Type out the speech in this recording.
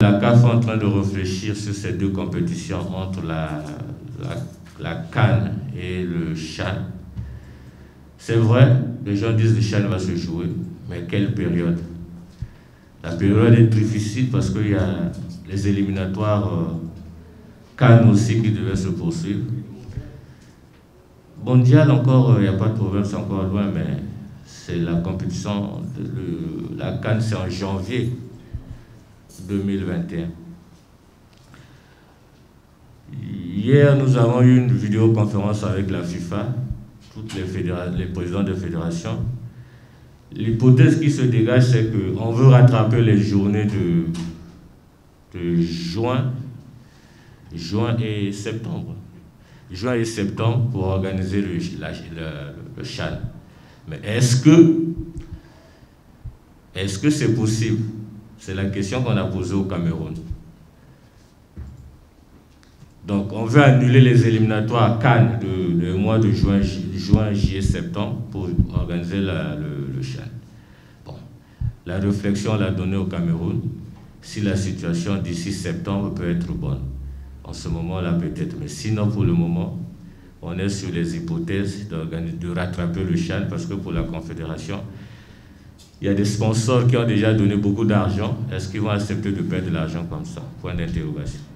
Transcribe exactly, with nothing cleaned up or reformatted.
La C A F est en train de réfléchir sur ces deux compétitions entre la, la, la CAN et le CHAN. C'est vrai, les gens disent que le CHAN va se jouer, mais quelle période? La période est difficile parce qu'il y a les éliminatoires euh, CAN aussi qui devaient se poursuivre. Mondial encore, il n'y a pas de problème, c'est encore loin, mais c'est la compétition, de, le, la CAN c'est en janvier deux mille vingt et un. Hier, nous avons eu une vidéoconférence avec la FIFA, toutes les, les présidents de fédérations. L'hypothèse qui se dégage, c'est qu'on veut rattraper les journées de, de juin, juin et septembre. Juin et septembre pour organiser le, la, le, le CHAN. Mais est-ce que est-ce que c'est possible? C'est la question qu'on a posée au Cameroun. Donc, on veut annuler les éliminatoires CAN de, de mois de juin, juin, juillet, septembre pour organiser la, le, le CHAN. Bon, la réflexion l'a donnée au Cameroun. Si la situation d'ici septembre peut être bonne, en ce moment-là peut-être. Mais sinon, pour le moment, on est sur les hypothèses de rattraper le CHAN parce que pour la Confédération, il y a des sponsors qui ont déjà donné beaucoup d'argent. Est-ce qu'ils vont accepter de perdre de l'argent comme ça? Point d'interrogation.